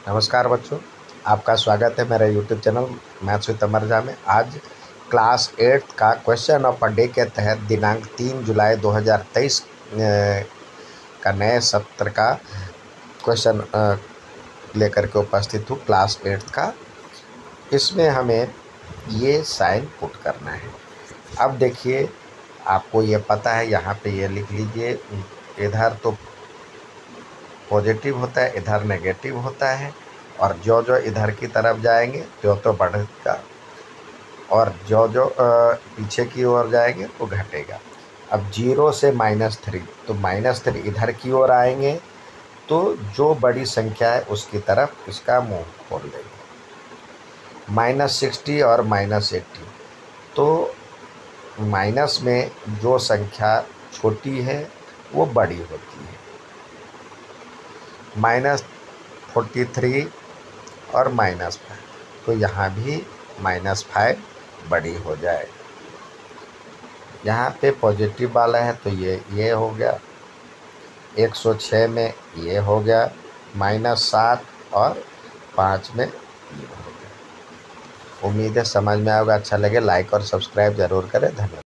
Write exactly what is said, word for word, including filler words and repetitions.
नमस्कार बच्चों, आपका स्वागत है मेरे YouTube channel maths with Amarja में। आज क्लास एट्थ का क्वेश्चन ऑफ अ डे के तहत दिनांक तीन जुलाई दो हज़ार तेईस का नए सत्र का क्वेश्चन लेकर के उपस्थित हूँ। क्लास एट्थ का इसमें हमें ये साइन पुट करना है। अब देखिए, आपको ये पता है, यहाँ पे ये लिख लीजिए, इधर तो पॉजिटिव होता है, इधर नेगेटिव होता है, और जो जो इधर की तरफ जाएंगे त्यो तो बढ़ेगा, और जो जो पीछे की ओर जाएंगे तो घटेगा। अब जीरो से माइनस थ्री, तो माइनस थ्री इधर की ओर आएंगे तो जो बड़ी संख्या है उसकी तरफ इसका मुंह खोल देंगे। माइनस सिक्सटी और माइनस एट्टी, तो माइनस में जो संख्या छोटी है वो बड़ी होती है। माइनस फोर्टी थ्री और माइनस फाइव, तो यहाँ भी माइनस फाइव बड़ी हो जाएगा। यहाँ पे पॉजिटिव वाला है तो ये ये हो गया, एक सौ छः में ये हो गया, माइनस सात और पाँच में ये हो गया। उम्मीद है समझ में आएगा। अच्छा लगे लाइक और सब्सक्राइब ज़रूर करें। धन्यवाद।